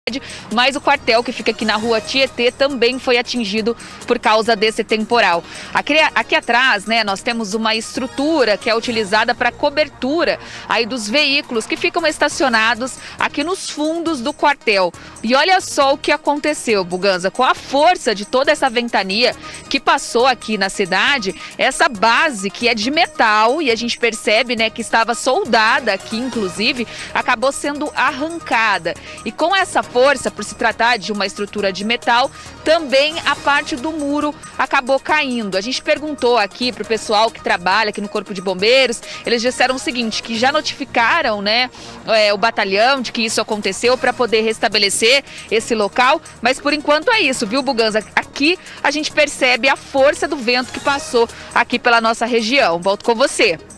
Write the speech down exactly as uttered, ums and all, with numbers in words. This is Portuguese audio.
mas o quartel que fica aqui na rua Tietê também foi atingido por causa desse temporal. Aqui, aqui atrás, né, nós temos uma estrutura que é utilizada para cobertura aí dos veículos que ficam estacionados aqui nos fundos do quartel. E olha só o que aconteceu, Buganza, com a força de toda essa ventania que passou aqui na cidade, essa base que é de metal e a gente percebe, né, que estava soldada aqui, inclusive, acabou sendo arrancada. E com essa força, por se tratar de uma estrutura de metal, também a parte do muro acabou caindo. A gente perguntou aqui para o pessoal que trabalha aqui no Corpo de Bombeiros, eles disseram o seguinte, que já notificaram, né, é, o batalhão de que isso aconteceu para poder restabelecer esse local, mas por enquanto é isso, viu, Buganza? Aqui a gente percebe a força do vento que passou aqui pela nossa região. Volto com você.